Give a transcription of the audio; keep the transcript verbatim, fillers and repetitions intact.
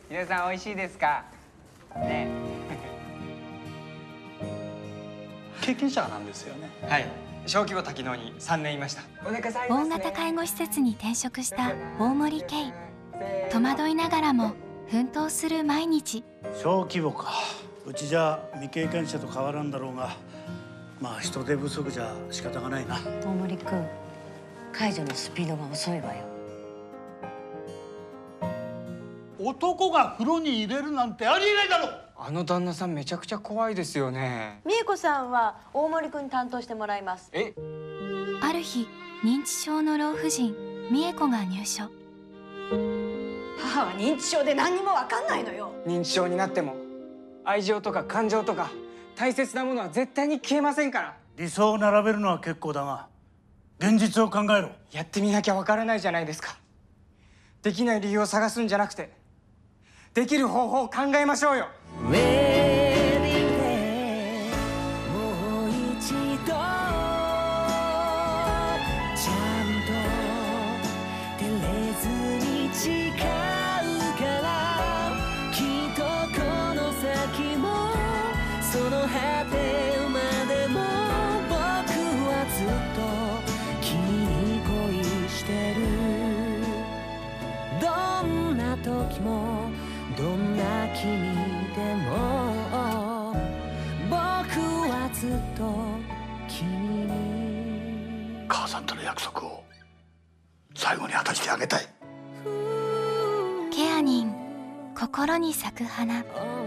皆さん美味しいですかね。 経験者なんですよね。 はい、小規模多機能にさんねんいました。お腹さいますね。 大型介護施設に転職した大森圭。戸惑いながらも奮闘する毎日。 小規模か。うちじゃ未経験者と変わらんだろうが、まあ人手不足じゃ仕方がないな。 大森君、解除のスピードが遅いわよ。 男が風呂に入れるなんてありえないだろ。 あの旦那さんめちゃくちゃ怖いですよね。 美恵子さんは大森君に担当してもらいます。 え？ ある日、認知症の老婦人美恵子が入所。 母は認知症で何にもわかんないのよ。 認知症になっても愛情とか感情とか大切なものは絶対に消えませんから。 理想を並べるのは結構だが、現実を考えろ。 やってみなきゃわからないじゃないですか。できない理由を探すんじゃなくて、できる方法を考えましょうよ。 ウェディングデー、もう一度ちゃんと照れずに誓うから、きっとこの先もその果てまでも僕はずっと君に恋してる。どんな時もどんな君でも僕はずっと君に。 母さんとの約束を最後に果たしてあげたい。 ケアニン、心に咲く花。